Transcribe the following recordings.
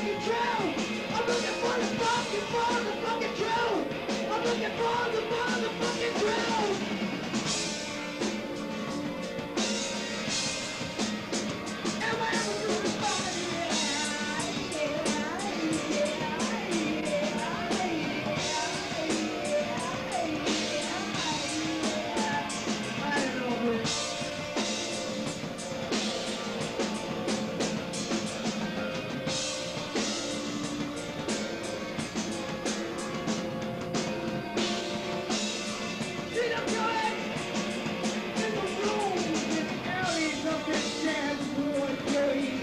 fucking truth. I'm looking for the fucking truth. I'm looking for the motherfucking truth. And whatever you can find, I don't know, bitch. See them going in the rooms and alleys of this damn boy place.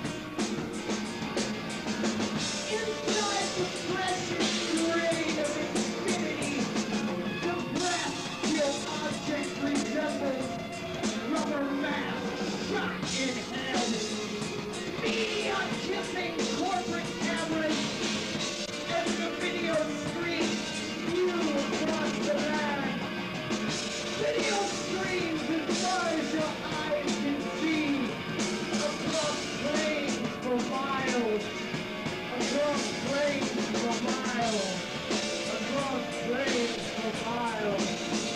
Inside the precious grain of infinity, the breath your object resembles rubber mask shot in hell. Media kissing corporate cameras as the video screen view across the land. Video screens as far as your eyes can see, across plains for miles, across plains for miles, across plains for miles.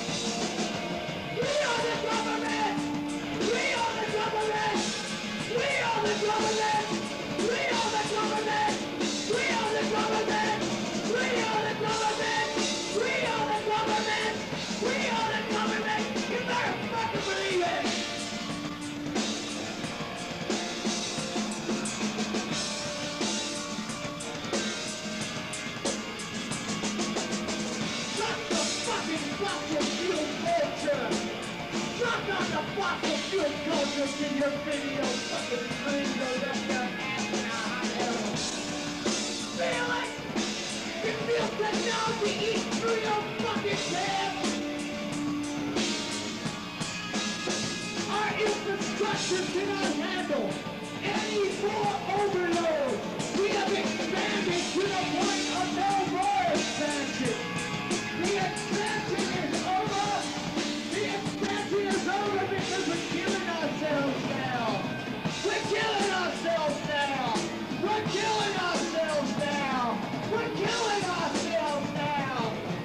We are the government! We are the government! We are the government! We are the government! We are the government! We are the government! We are the government! We are the government! You better fucking believe it! Shut the fucking fossil fuel culture! Shut down the fossil fuel culture in your video fucking screen so that your ass in a hot hell. Feel it? You feel technology eat through your fucking head? Our infrastructure cannot handle any more overload. We have expanded to the point of no more expansion. The expansion is over. The expansion is over because we're killing ourselves now. We're killing ourselves now. We're killing ourselves now. We're killing ourselves now.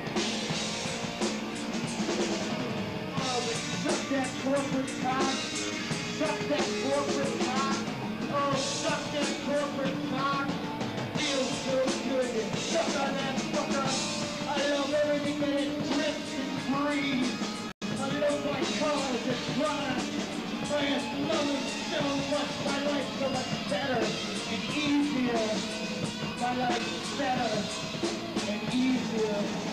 Oh, but suck that corporate cock. Suck that corporate cock. Oh, suck that corporate cock. Feels so good to suck on that fucker. I love everything that it drips and breathes. I love my cars and products. I love it so much. My life's so much better and easier. My life's better and easier.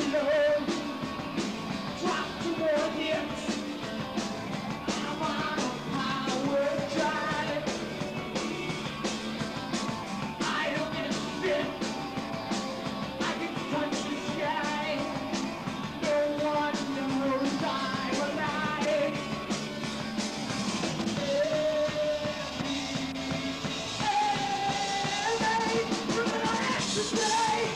low, drop to more hits. I'm on a power drive. I don't give a shit. I can touch the sky. No one knows I'm alive. Hey, from an ecstasy.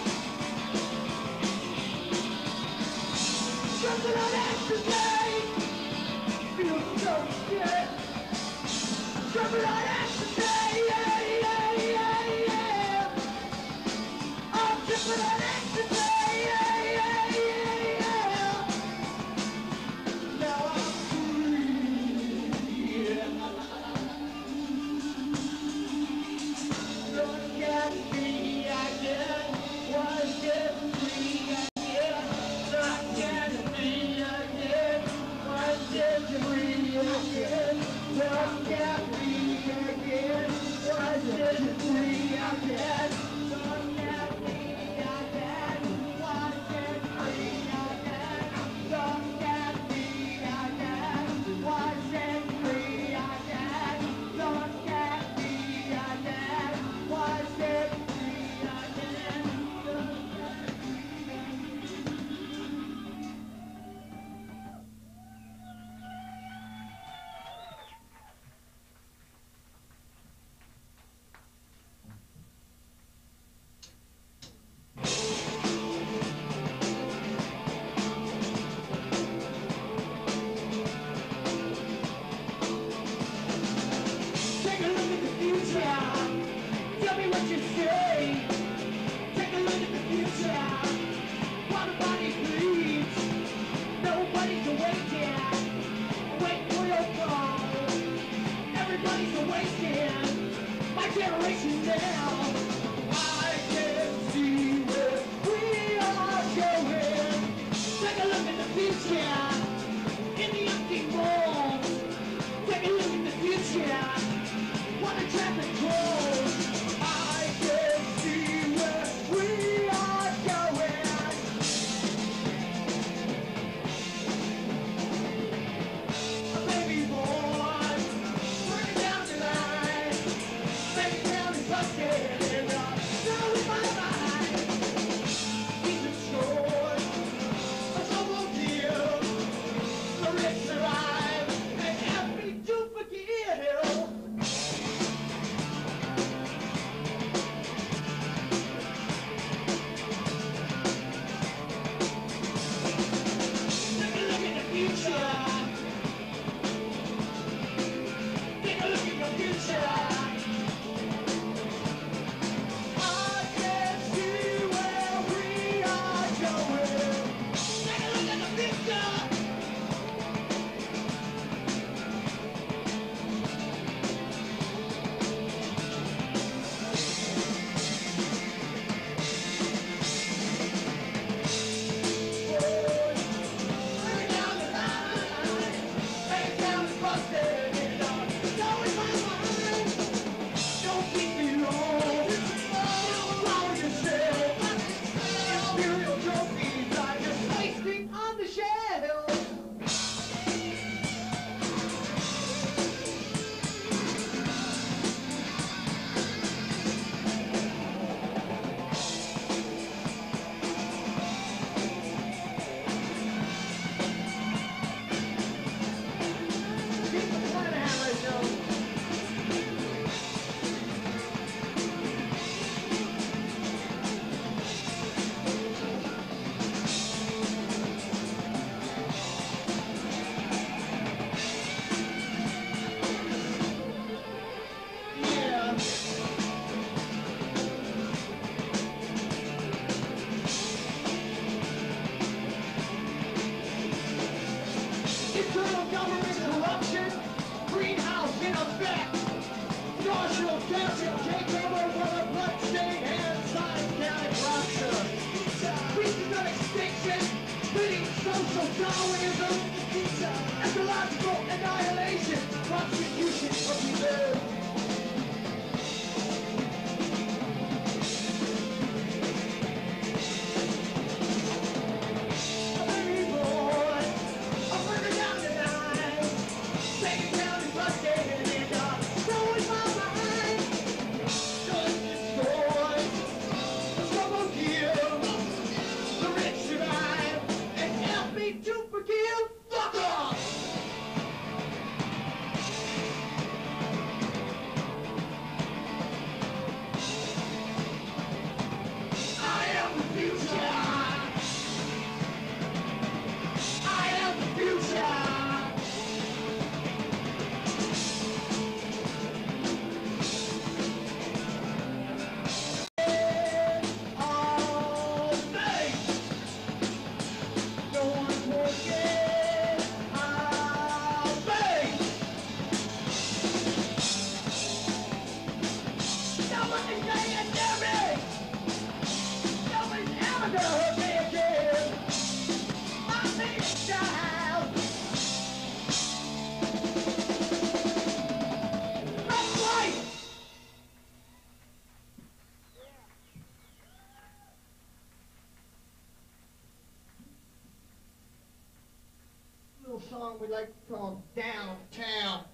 Something on ecstasy. Feels so good. Something on ecstasy. Yeah, yeah, yeah, yeah. I'm tripping on ecstasy. Yeah, yeah, yeah, yeah. Now I'm free. Look at me again. Was it free again? Look at me again. Was it free again? Look at me again. Was it free again? Look at me again. Was it free again? Look at me again. Was it free again? Look at me again. Was it free again? Take a look at the future. Tell me what you say. Take a look at the future. While the body bleeds, nobody's awake. Wait for your call. Everybody's awakened. My generation now. I can see where we are going. Take a look at the future. In the empty malls. Take a look at the future. What a traffic close. I can see where we are going. A baby born, burning down the line, baby down and busted in the snow in my mind. He's a short, a trouble deal, the rich arrive and happy to forgive. Take a look at the future. Take a look at your future. I can see where we are going. Take a look at the future. Burning down the line, baby down and busted in the snow in my mind. Don't keep me long. Don't allow yourself. Imperial trophies are just pasting on the shelf. Keep the planet hammer, Joe. Yeah. Internal government corruption, greenhouse in effect. Marshall Township takeover for the bloodstained hand scientific corruption. Species of extinction, leading social Darwinism, ecological annihilation, prosecution of the earth. song we like to call Downtown.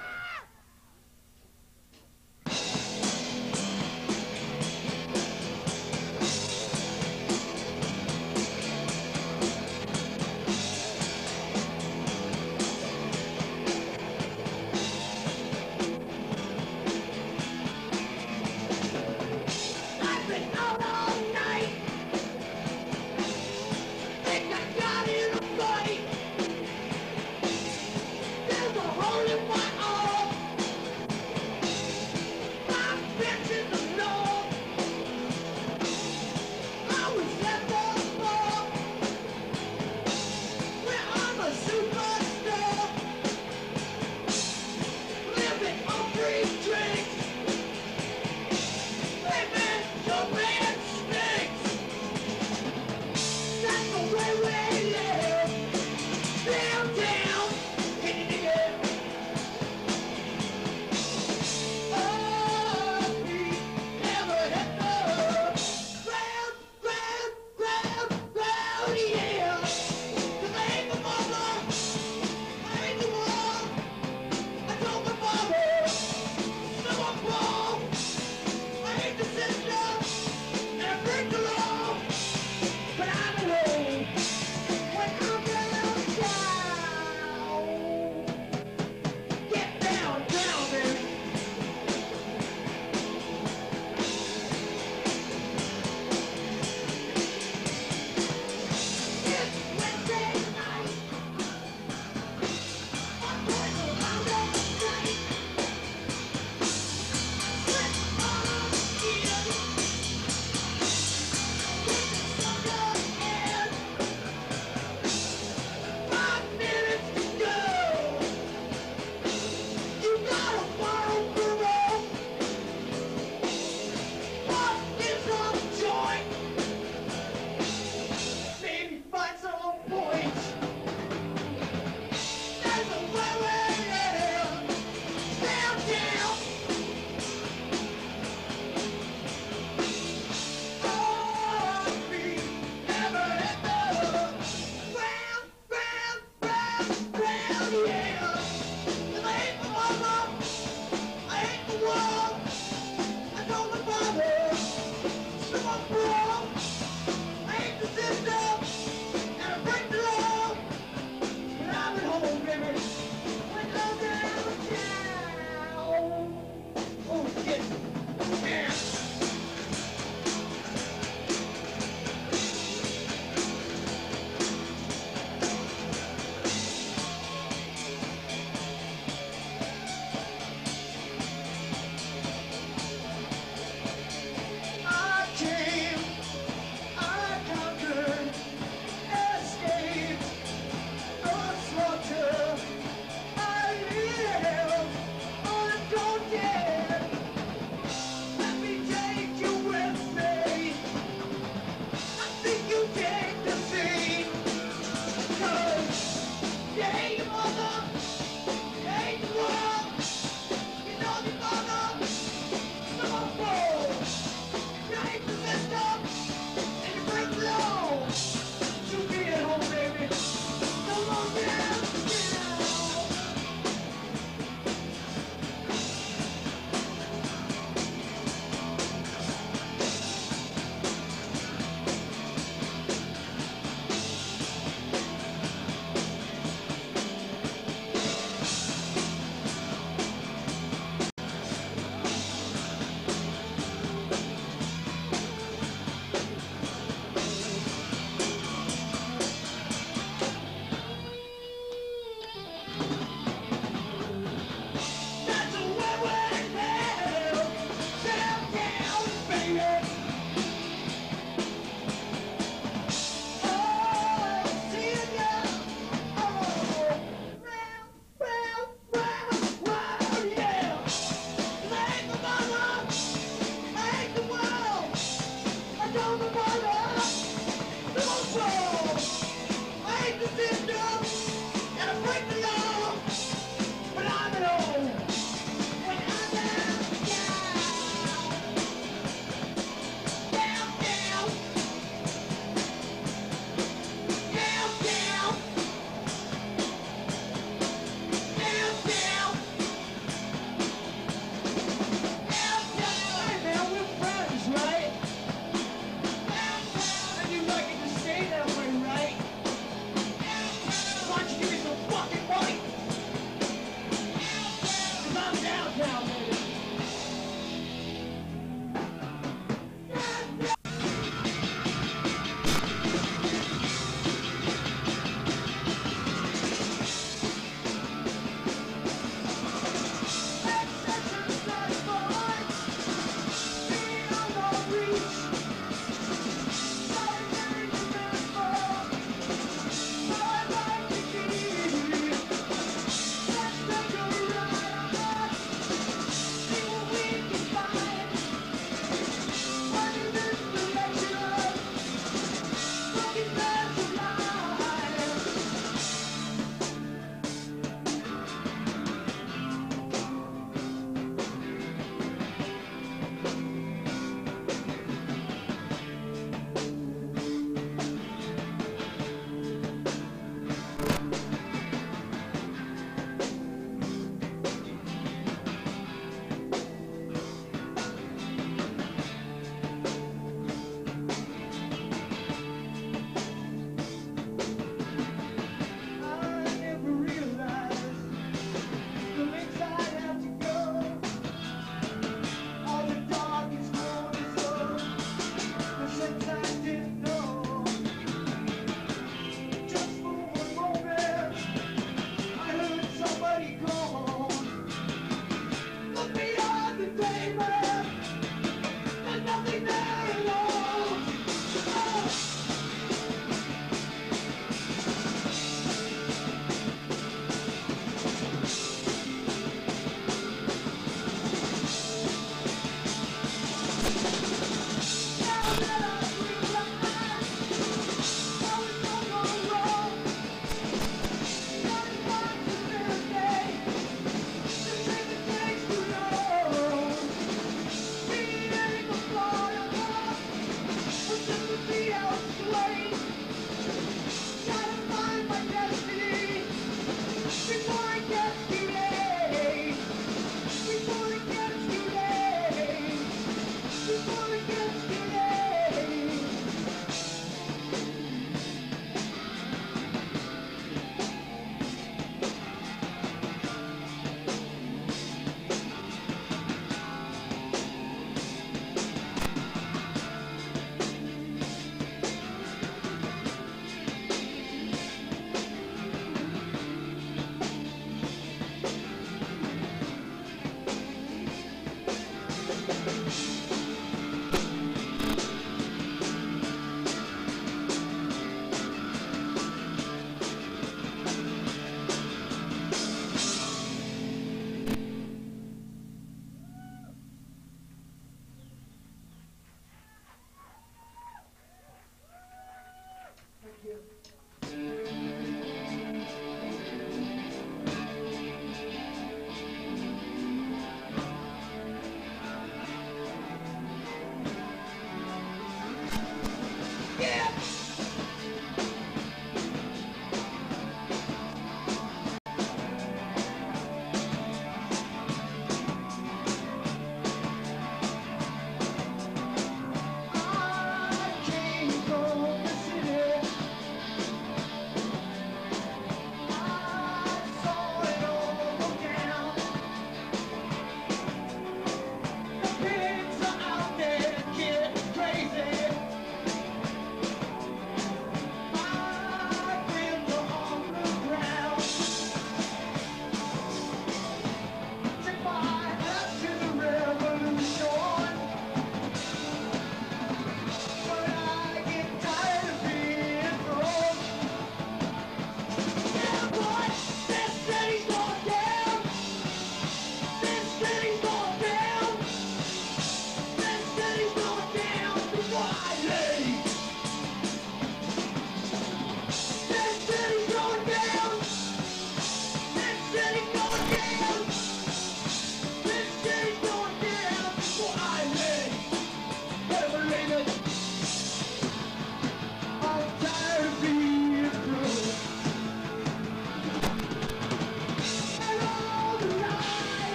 I've been out all night. Think I got in a fight. There's a hole in my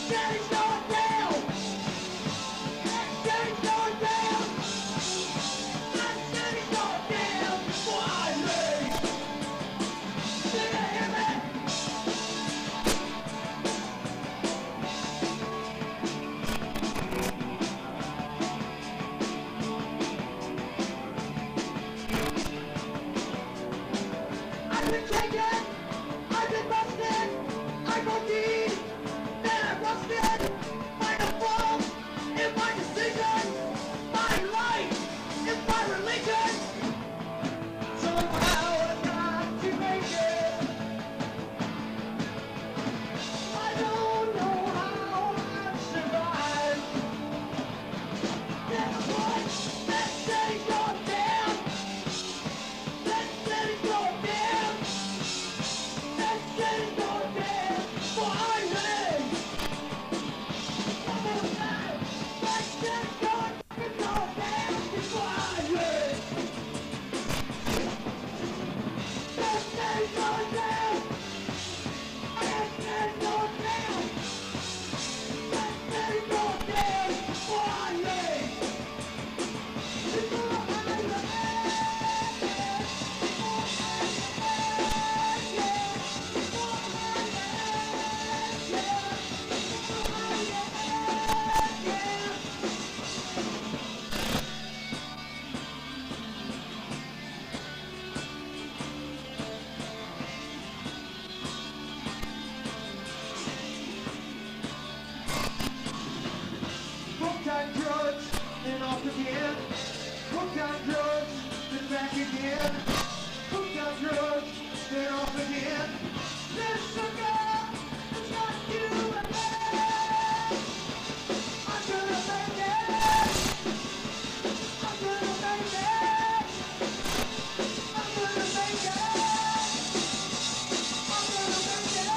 city's going down. That city's going down. That city's going down. Quietly. Do you hear me? I've been taken, I've been busted, I've OD'd, then I rusted. My fault in my decisions, my life is my religion. Somehow I've got to make it. I don't know how I've survived. Guess what? That city's going down. That city's going down. That city's going down. Finally. One more time. That city's going down. Finally. That city's going down. That city's going down. That city's going down. Finally. People are hooked on drugs, then off again. Hooked on drugs, then back again. Hooked on drugs, then off again. This sugar is not you and me. I'm gonna make it. I'm gonna make it. I'm gonna make it. I'm gonna make it.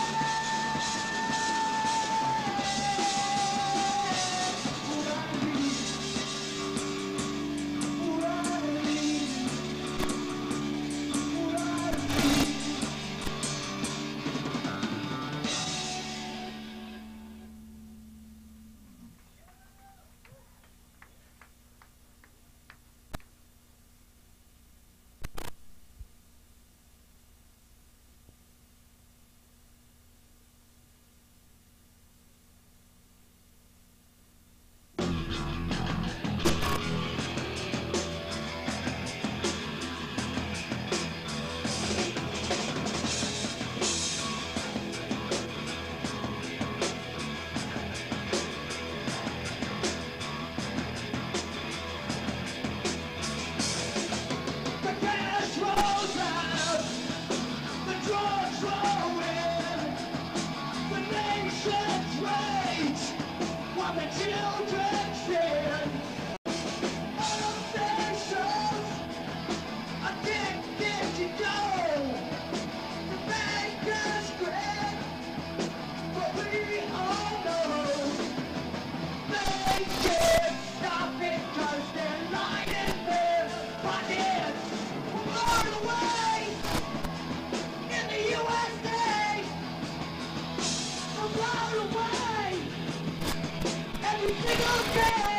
The gas rolls out, the drugs roll in, the nation's rage, while the children sin. All nations addicted to gold, the bankers grin, but we all know they can't stop it 'cause they're lining their pockets. Blown away in the USA. We're blown away every single day.